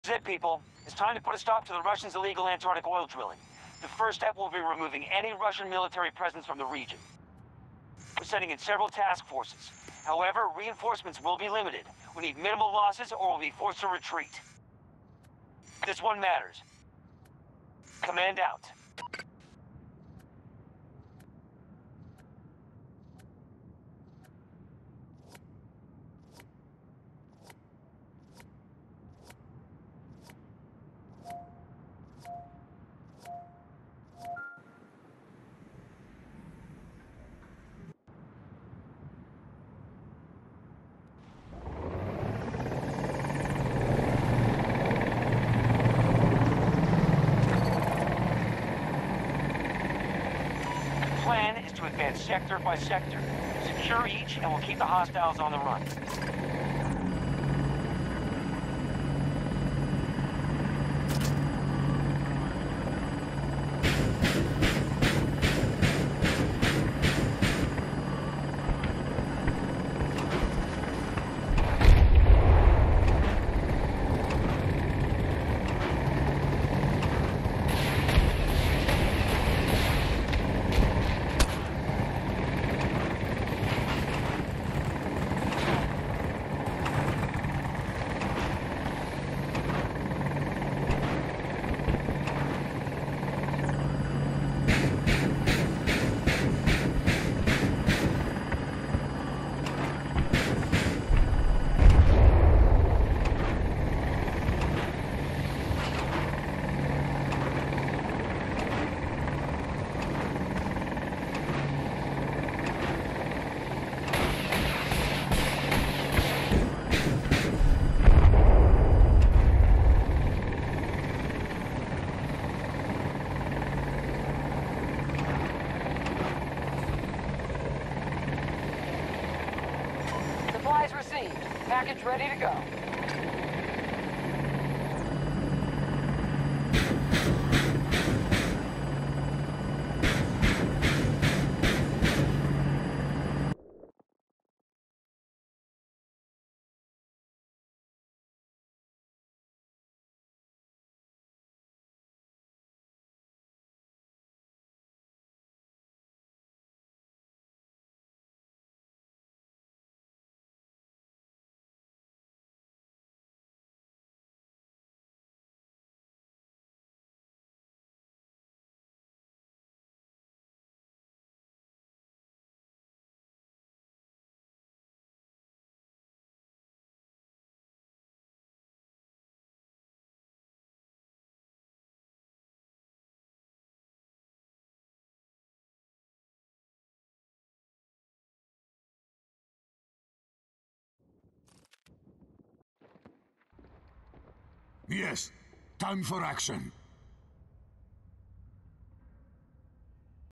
This is it, people. It's time to put a stop to the Russians' illegal Antarctic oil drilling. The first step will be removing any Russian military presence from the region. We're sending in several task forces. However, reinforcements will be limited. We need minimal losses or we'll be forced to retreat. This one matters. Command out. The plan is to advance sector by sector. Secure each and we'll keep the hostiles on the run. Supplies received. Package ready to go. Yes, time for action.